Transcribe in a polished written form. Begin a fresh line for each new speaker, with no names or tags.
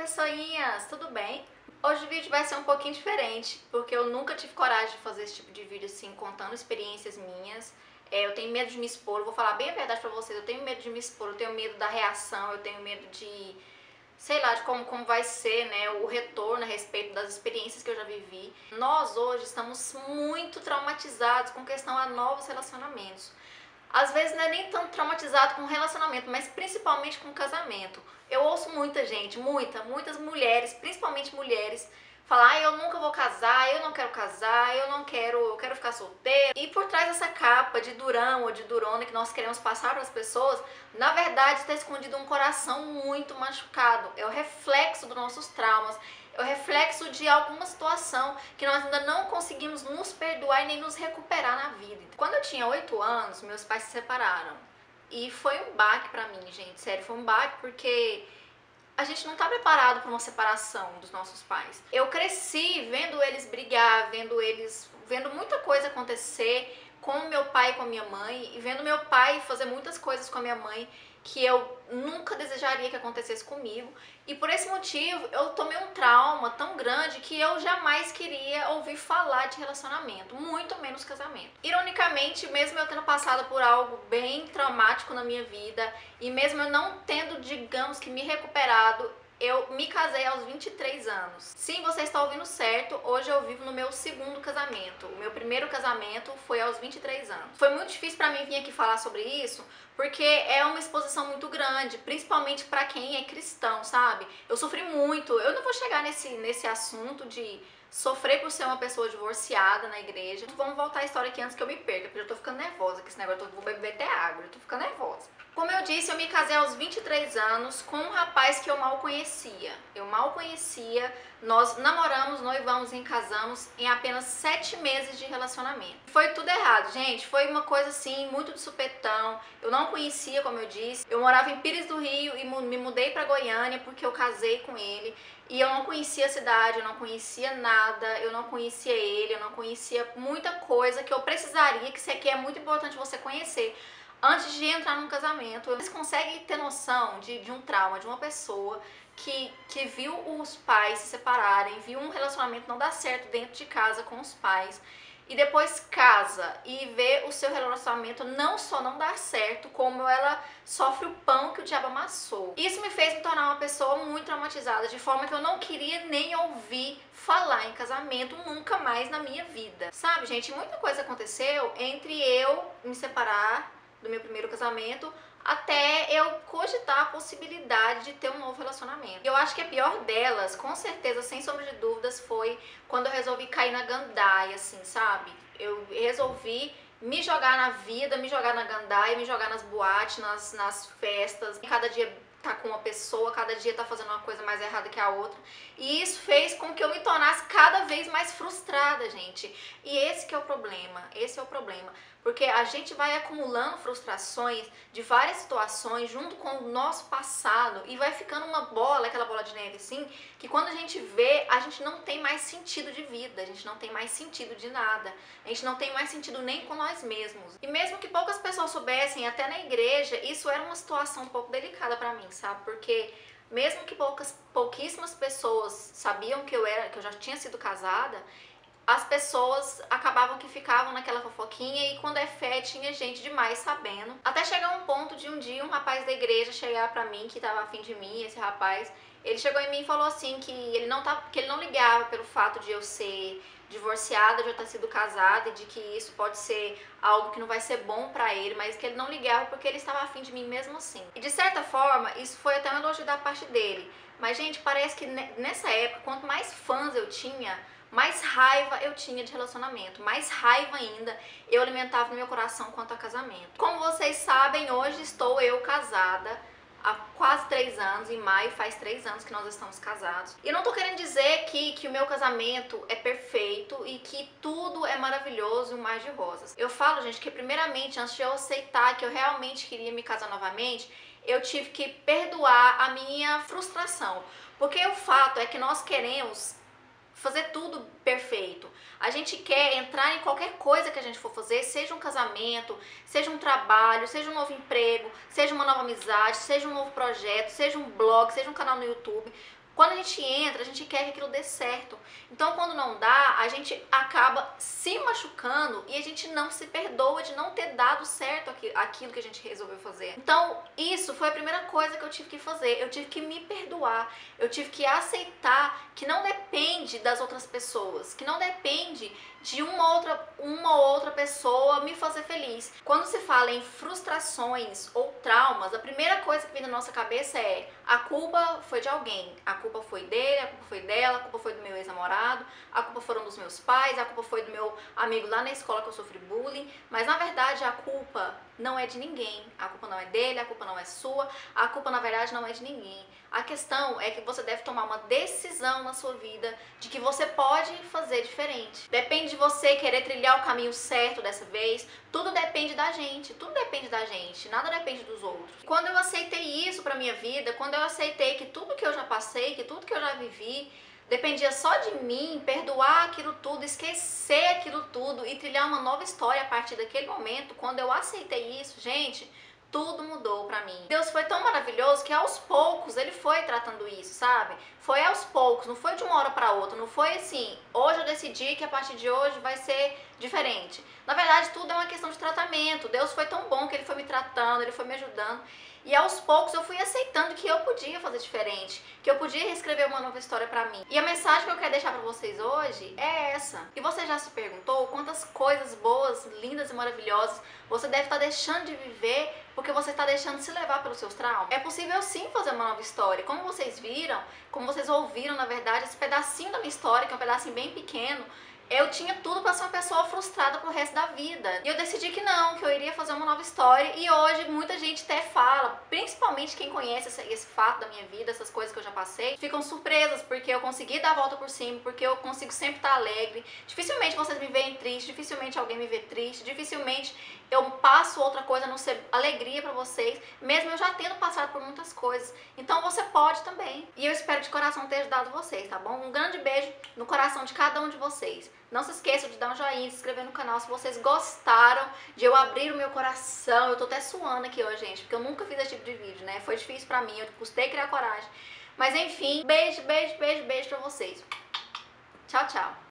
pessoinhas, tudo bem? Hoje o vídeo vai ser um pouquinho diferente, porque eu nunca tive coragem de fazer esse tipo de vídeo assim, contando experiências minhas. Eu tenho medo de me expor, eu vou falar bem a verdade pra vocês, eu tenho medo de me expor, eu tenho medo da reação, eu tenho medo de, sei lá, de como vai ser, né, o retorno a respeito das experiências que eu já vivi. Nós hoje estamos muito traumatizados com questão a novos relacionamentos. Às vezes não é nem tanto traumatizado com relacionamento, mas principalmente com casamento. Eu ouço muita gente, muitas mulheres, principalmente mulheres, falar: eu nunca vou casar, eu não quero casar, eu quero ficar solteira. E por trás dessa capa de durão ou de durona que nós queremos passar para as pessoas, na verdade está escondido um coração muito machucado. É o reflexo dos nossos traumas. É o reflexo de alguma situação que nós ainda não conseguimos nos perdoar e nem nos recuperar na vida. Quando eu tinha 8 anos, meus pais se separaram. E foi um baque pra mim, gente, sério, foi um baque porque a gente não tá preparado para uma separação dos nossos pais. Eu cresci vendo eles brigar, vendo muita coisa acontecer com meu pai e com a minha mãe, e vendo meu pai fazer muitas coisas com a minha mãe que eu nunca desejaria que acontecesse comigo. E por esse motivo eu tomei um trauma tão grande que eu jamais queria ouvir falar de relacionamento, muito menos casamento. Ironicamente, mesmo eu tendo passado por algo bem traumático na minha vida, e mesmo eu não tendo, digamos que, me recuperado, eu me casei aos 23 anos. Sim, você está ouvindo certo, hoje eu vivo no meu segundo casamento. O meu primeiro casamento foi aos 23 anos. Foi muito difícil pra mim vir aqui falar sobre isso, porque é uma exposição muito grande, principalmente pra quem é cristão, sabe? Eu sofri muito, eu não vou chegar nesse assunto de sofrer por ser uma pessoa divorciada na igreja. Vamos voltar à história aqui antes que eu me perca, porque eu tô ficando nervosa com esse negócio, eu vou beber até água, eu tô ficando nervosa. Como eu disse, eu me casei aos 23 anos com um rapaz que eu mal conhecia. Nós namoramos, noivamos e casamos em apenas 7 meses de relacionamento. Foi tudo errado, gente, foi uma coisa assim, muito de supetão. Eu não conhecia, como eu disse, eu morava em Pires do Rio e me mudei pra Goiânia porque eu casei com ele. E eu não conhecia a cidade, eu não conhecia nada, eu não conhecia ele, eu não conhecia muita coisa que eu precisaria, que isso aqui é muito importante você conhecer antes de entrar num casamento. Vocês conseguem ter noção de um trauma de uma pessoa que viu os pais se separarem, viu um relacionamento não dar certo dentro de casa com os pais, e depois casa e vê o seu relacionamento não só não dar certo, como ela sofre o pão que o diabo amassou. Isso me fez me tornar uma pessoa muito traumatizada, de forma que eu não queria nem ouvir falar em casamento nunca mais na minha vida. Sabe, gente, muita coisa aconteceu entre eu me separar do meu primeiro casamento até eu cogitar a possibilidade de ter um novo relacionamento. Eu acho que a pior delas, com certeza, sem sombra de dúvidas, foi quando eu resolvi cair na gandaia, assim, sabe? Eu resolvi me jogar na vida, me jogar na gandaia, me jogar nas boates, nas festas. Cada dia tá com uma pessoa, cada dia tá fazendo uma coisa mais errada que a outra. E isso fez com que eu me tornasse cada vez mais frustrada, gente. E esse que é o problema, esse é o problema. Porque a gente vai acumulando frustrações de várias situações junto com o nosso passado e vai ficando uma bola, aquela bola de neve assim, que quando a gente vê, a gente não tem mais sentido de vida, a gente não tem mais sentido de nada, a gente não tem mais sentido nem com nós mesmos. E mesmo que poucas pessoas soubessem, até na igreja, isso era uma situação um pouco delicada pra mim, sabe? Porque mesmo que pouquíssimas pessoas sabiam que eu já tinha sido casada, as pessoas acabavam que ficavam naquela fofoquinha, e quando é fé tinha gente demais sabendo. Até chegar um ponto de um dia um rapaz da igreja chegar pra mim, que tava afim de mim, esse rapaz, ele chegou em mim e falou assim que ele não ligava pelo fato de eu ser divorciada, de eu ter sido casada, e de que isso pode ser algo que não vai ser bom pra ele, mas que ele não ligava porque ele estava afim de mim mesmo assim. E de certa forma, isso foi até um elogio da parte dele. Mas, gente, parece que nessa época, quanto mais fãs eu tinha, mais raiva eu tinha de relacionamento, mais raiva ainda eu alimentava no meu coração quanto a casamento. Como vocês sabem, hoje estou eu casada há quase 3 anos, em maio faz 3 anos que nós estamos casados. E não tô querendo dizer que o meu casamento é perfeito e que tudo é maravilhoso e um mar de rosas. Eu falo, gente, que primeiramente, antes de eu aceitar que eu realmente queria me casar novamente, eu tive que perdoar a minha frustração. Porque o fato é que nós queremos fazer tudo perfeito. A gente quer entrar em qualquer coisa que a gente for fazer, seja um casamento, seja um trabalho, seja um novo emprego, seja uma nova amizade, seja um novo projeto, seja um blog, seja um canal no YouTube. Quando a gente entra, a gente quer que aquilo dê certo. Então, quando não dá, a gente acaba se machucando e a gente não se perdoa de não ter dado certo aquilo que a gente resolveu fazer. Então, isso foi a primeira coisa que eu tive que fazer. Eu tive que me perdoar. Eu tive que aceitar que não depende das outras pessoas, que não depende de uma ou outra pessoa me fazer feliz. Quando se fala em frustrações ou traumas, a primeira coisa que vem na nossa cabeça é: a culpa foi de alguém, a culpa foi dele, a culpa foi dela, a culpa foi do meu ex-namorado, a culpa foram dos meus pais, a culpa foi do meu amigo lá na escola que eu sofri bullying. Mas na verdade a culpa não é de ninguém, a culpa não é dele, a culpa não é sua, a culpa na verdade não é de ninguém. A questão é que você deve tomar uma decisão na sua vida de que você pode fazer diferente. Depende de você querer trilhar o caminho certo dessa vez. Tudo depende da gente, tudo depende da gente, nada depende dos outros. Quando eu aceitei isso pra minha vida, quando eu aceitei que tudo que eu já passei, que tudo que eu já vivi, dependia só de mim, perdoar aquilo tudo, esquecer aquilo tudo e trilhar uma nova história a partir daquele momento, quando eu aceitei isso, gente, tudo mudou pra mim. Deus foi tão maravilhoso que aos poucos Ele foi tratando isso, sabe? Foi aos poucos, não foi de uma hora pra outra, não foi assim, hoje eu decidi que a partir de hoje vai ser diferente. Na verdade, tudo é uma questão de tratamento. Deus foi tão bom que Ele foi me tratando, Ele foi me ajudando. E aos poucos eu fui aceitando que eu podia fazer diferente, que eu podia reescrever uma nova história pra mim. E a mensagem que eu quero deixar pra vocês hoje é essa. E você já se perguntou quantas coisas boas, lindas e maravilhosas você deve estar deixando de viver porque você está deixando se levar pelos seus traumas? É possível sim fazer uma nova história. Como vocês viram, como vocês ouviram, na verdade, esse pedacinho da minha história, que é um pedacinho bem pequeno, eu tinha tudo para ser uma pessoa frustrada pro resto da vida. E eu decidi que não, que eu iria fazer uma nova história. E hoje muita gente até fala, principalmente quem conhece esse fato da minha vida, essas coisas que eu já passei, ficam surpresas porque eu consegui dar a volta por cima, porque eu consigo sempre estar alegre. Dificilmente vocês me veem triste, dificilmente alguém me vê triste, dificilmente eu passo outra coisa a não ser alegria pra vocês, mesmo eu já tendo passado por muitas coisas. Então você pode também. E eu espero de coração ter ajudado vocês, tá bom? Um grande beijo no coração de cada um de vocês. Não se esqueçam de dar um joinha, se inscrever no canal se vocês gostaram de eu abrir o meu coração. Eu tô até suando aqui hoje, gente, porque eu nunca fiz esse tipo de vídeo, né? Foi difícil pra mim, eu custei criar coragem. Mas enfim, beijo, beijo, beijo, beijo pra vocês. Tchau, tchau.